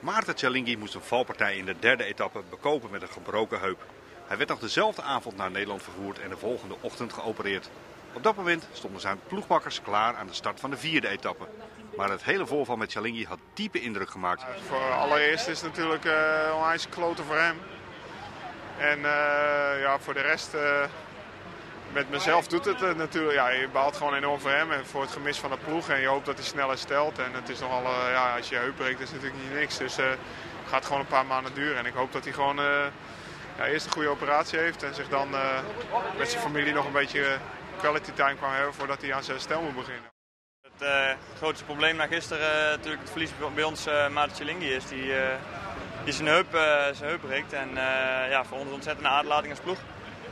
Maarten Cialinghi moest een valpartij in de derde etappe bekopen met een gebroken heup. Hij werd nog dezelfde avond naar Nederland vervoerd en de volgende ochtend geopereerd. Op dat moment stonden zijn ploegmakkers klaar aan de start van de vierde etappe. Maar het hele voorval met Cialinghi had diepe indruk gemaakt. Voor allereerst is het natuurlijk onwijs kloten voor hem. En ja, voor de rest, met mezelf doet het natuurlijk. Ja, je baalt gewoon enorm voor hem en voor het gemis van de ploeg. En je hoopt dat hij snel herstelt. En het is nogal, ja, als je heup breekt is het natuurlijk niet niks. Dus het gaat gewoon een paar maanden duren. En ik hoop dat hij gewoon ja, eerst een goede operatie heeft. En zich dan met zijn familie nog een beetje quality time kan hebben voordat hij aan zijn herstel moet beginnen. Het grootste probleem na gisteren natuurlijk het verlies bij ons Maarten Cialinghi is. Die zijn heup breekt. En ja, voor ons ontzettende aderlating als ploeg.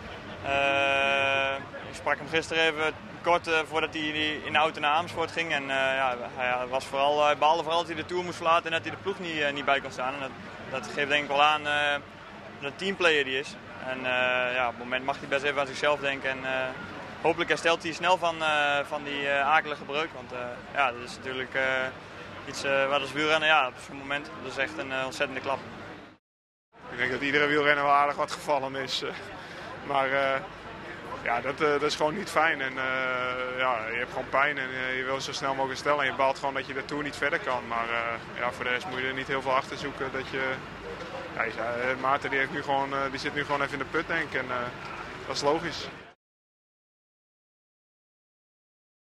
Ik sprak hem gisteren even kort voordat hij in de auto naar Amersfoort ging. En ja, hij baalde vooral dat hij de Tour moest verlaten en dat hij de ploeg niet bij kon staan. En dat geeft denk ik wel aan dat een teamplayer die is. En ja, op het moment mag hij best even aan zichzelf denken. En hopelijk herstelt hij snel van die akelige breuk. Want ja, dat is natuurlijk iets wat als wielrenner, ja, op zo'n moment, dat is echt een ontzettende klap. Ik denk dat iedere wielrenner wel aardig wat gevallen is. Maar ja, dat is gewoon niet fijn. En ja, je hebt gewoon pijn en je wil zo snel mogelijk herstellen. En je baalt gewoon dat je de Tour niet verder kan. Maar ja, voor de rest moet je er niet heel veel achter zoeken. Ja, Maarten die zit nu gewoon even in de put, denk ik. En dat is logisch.